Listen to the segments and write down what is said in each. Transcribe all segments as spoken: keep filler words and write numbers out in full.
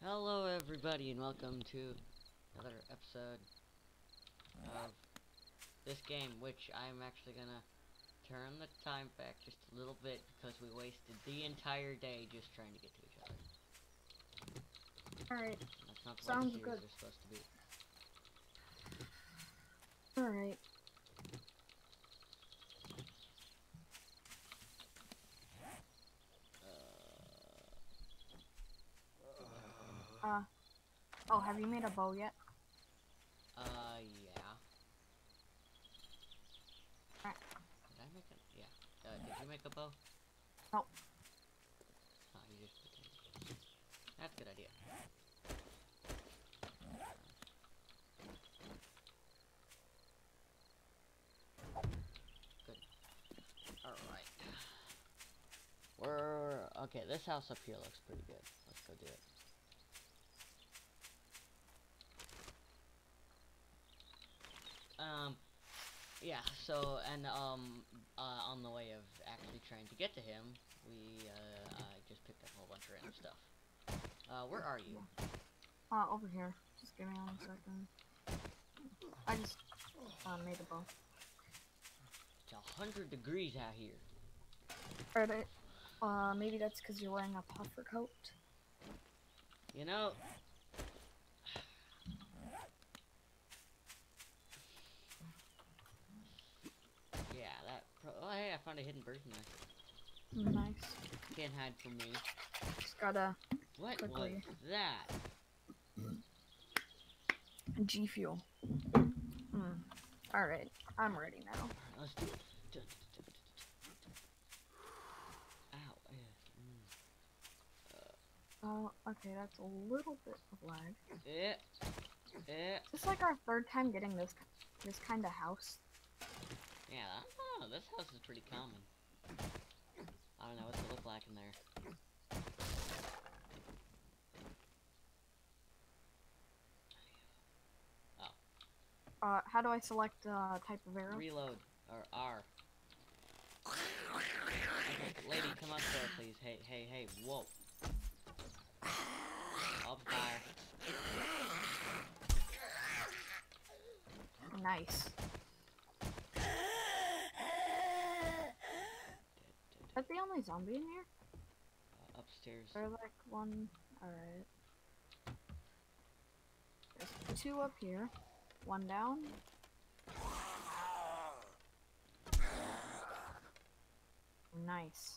Hello everybody and welcome to another episode of this game, which I'm actually gonna turn the time back just a little bit because we wasted the entire day just trying to get to each other. Alright. That's not what Sounds the series good. are supposed to be. Alright. Uh. Oh, have you made a bow yet? Uh, yeah. Alright. Did I make a, yeah. Uh, did you make a bow? Nope. Oh, you just put it. That's a good idea. Good. Alright. We're, okay, this house up here looks pretty good. Let's go do it. Um, yeah, so, and, um, uh, on the way of actually trying to get to him, we, uh, I just picked up a whole bunch of random stuff. Uh, where are you? Uh, over here. Just give me one second. I just, uh, made a bow. It's a hundred degrees out here. Alright. Uh, maybe that's because you're wearing a puffer coat. You know, yeah, that, pro oh, hey, I found a hidden bird nest. Nice. Can't hide from me. Just gotta What quickly. was that? G Fuel. Hmm. Alright. I'm ready now. Alright, let's do it. Ow. Yeah. Mm. Oh, okay, that's a little bit of lag. Eh. Eh. This is like our third time getting this this kind of house. Yeah, I don't know, this house is pretty common. I don't know what's it look like in there. Oh. Uh, how do I select uh type of arrow? Reload. Or R. Okay, lady, come on, sir, please. Hey, hey, hey, whoa. Up fire. Nice. Is that the only zombie in here? Uh, upstairs. Or like one? Alright. There's two up here. One down. Nice.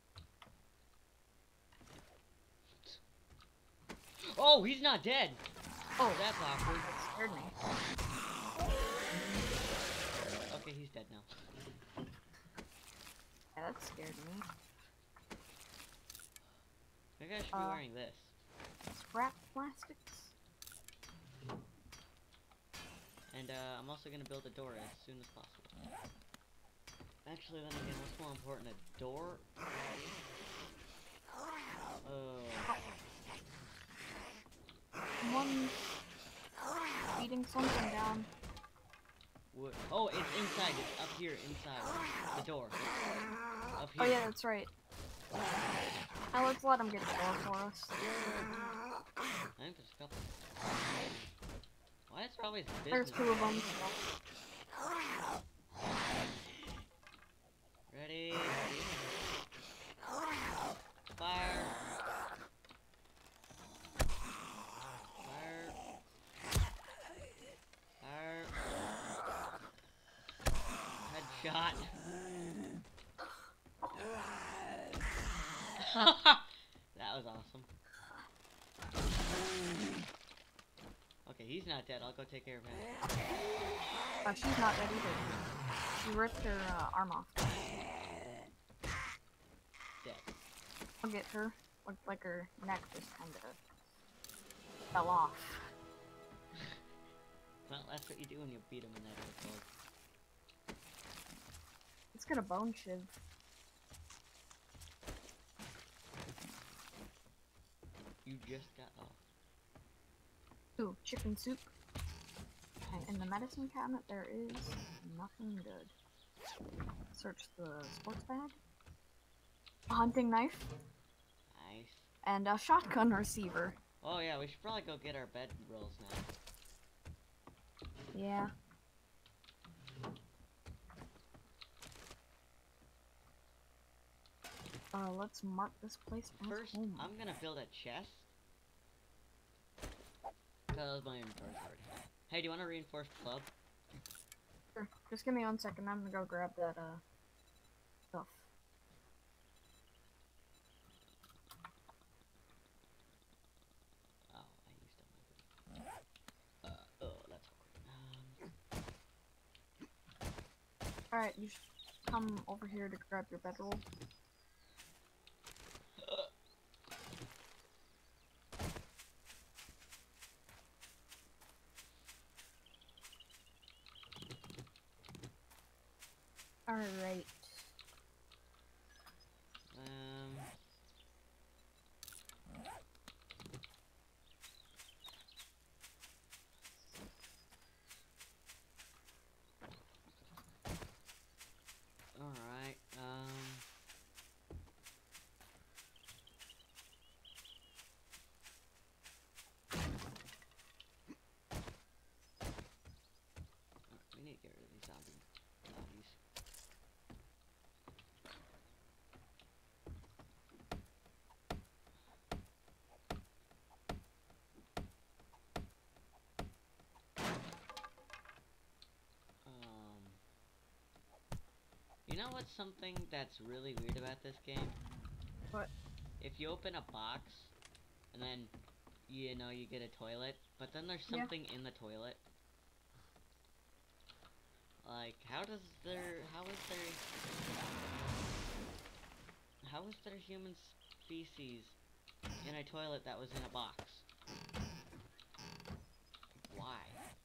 Oh, he's not dead! Oh, That's awkward. that scared me. Okay, he's dead now. Yeah, that scared me. Maybe I should be Uh, wearing this. Scrap plastics? And uh, I'm also gonna build a door as soon as possible. Actually, then again, what's more important, a door? Oh. One beating something down. Wood. Oh, it's inside. It's up here, inside the door. Up here. Oh yeah, that's right. Now let's let him get the door for us. I think there's a couple. Why is there always business? There's two of them. Ready? Fire. Fire. Fire. Headshot. That was awesome. Okay, he's not dead. I'll go take care of him. Uh, she's not dead either. She ripped her uh, arm off. Dead. I'll get her. Looked like her neck just kind of fell off. Well, that's what you do when you beat him in that episode. Let's get a bone shiv. You just got off. Ooh, chicken soup. And in the medicine cabinet there is nothing good. Search the sports bag. A hunting knife. Nice. And a shotgun receiver. Oh yeah, we should probably go get our bed rolls now. Yeah. Uh, let's mark this place as First, home. I'm gonna build a chest. Cause my inventory's already full. Hey, do you want a reinforced club? Sure. Just give me one second. I'm gonna go grab that uh stuff. Oh, I used up my booty. Uh, oh, that's awkward. Um, All right, you should come over here to grab your bedroll. All right. um. Alright, um... Alright, we need to get rid of these zombie zombies. Um... You know what's something that's really weird about this game? What? If you open a box, and then, you know, you get a toilet, but then there's Yeah. something in the toilet. Like, how does there, how is there, how is there human species in a toilet that was in a box? Why?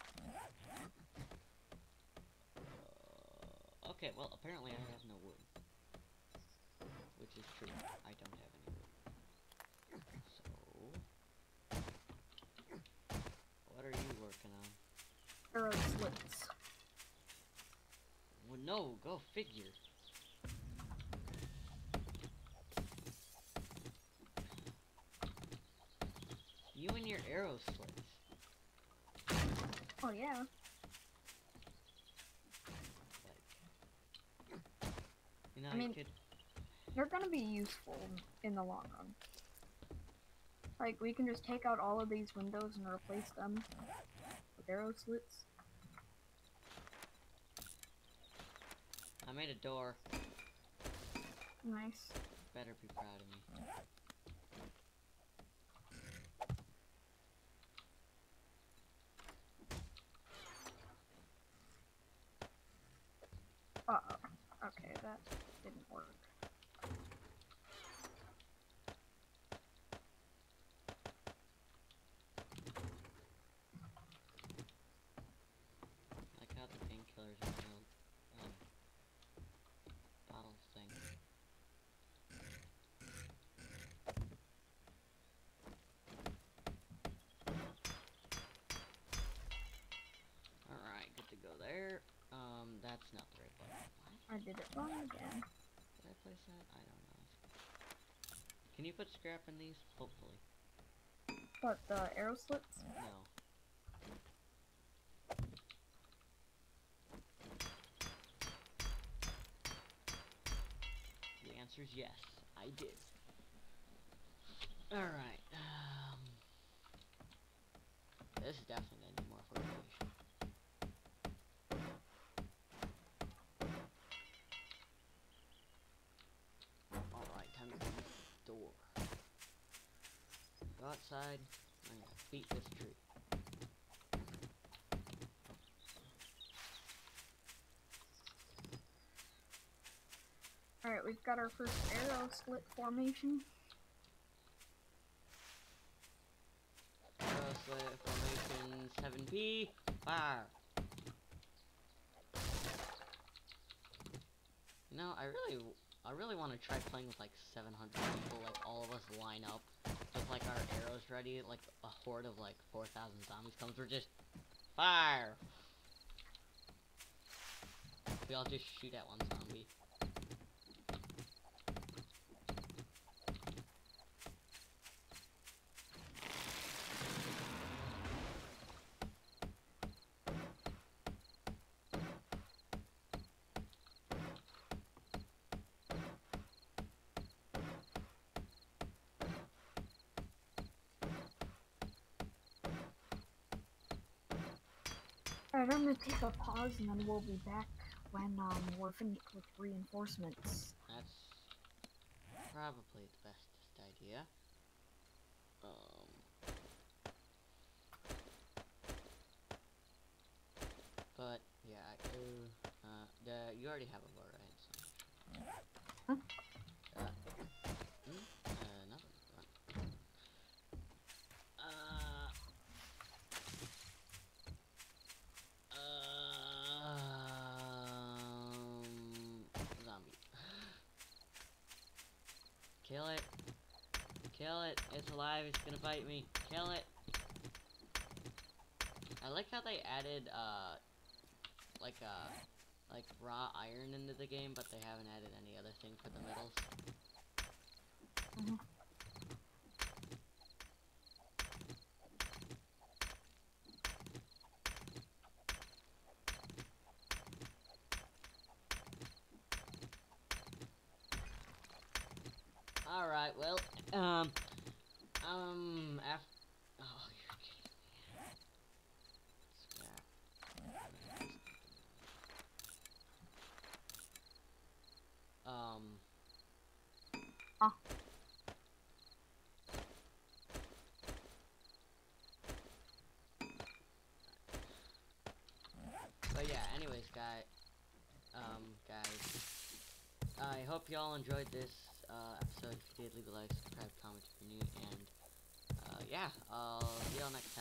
Uh, okay, well, apparently I have no wood. Which is true. I don't have any wood. So... what are you working on? Arrow slits. Well, no, go figure. You and your arrow slits. Oh yeah. Like, you know, I mean, you could... they're gonna be useful in the long run. Like, we can just take out all of these windows and replace them with arrow slits. I made a door. Nice. Better be proud of me. Uh-oh. Okay, that didn't work. Like how the painkillers are in the um, bottle thing. Alright, good to go there. Um, that's not the right button. What? I did it wrong again. Did I place that? I don't know. Can you put scrap in these? Hopefully. What, the arrow slits? No. The answer is yes. I did. Alright. Um, this is definitely gonna need more fortification. Alright, time to open the door. Go outside. I'm gonna beat this tree. Alright, we've got our first arrow slit formation. Arrow slit formation seven P. Fire. You know, I really, I really want to try playing with like seven hundred people, like all of us line up with like our arrows ready, like a horde of like four thousand zombies comes, we're just fire. We all just shoot at one zombie. Alright, I'm gonna take a pause and then we'll be back when um we're finished with reinforcements. That's probably the bestest idea. Um, but yeah, I, uh, uh, the you already have a bow, right? So, Huh? uh, hmm? uh, nothing. Uh, um, zombie. Kill it. Kill it. It's alive. It's gonna bite me. Kill it. I like how they added, uh, like, uh, like raw iron into the game, but they haven't added any other thing for the metals. Mm-hmm. Alright, well, um, um, after, oh, you're kidding me. Scrap. Um. Ah. But yeah, anyways, guy, um, guys, I hope y'all enjoyed this, uh, episode. If you did, leave a like, subscribe, comment if you're new, and, uh, yeah, I'll see y'all next time.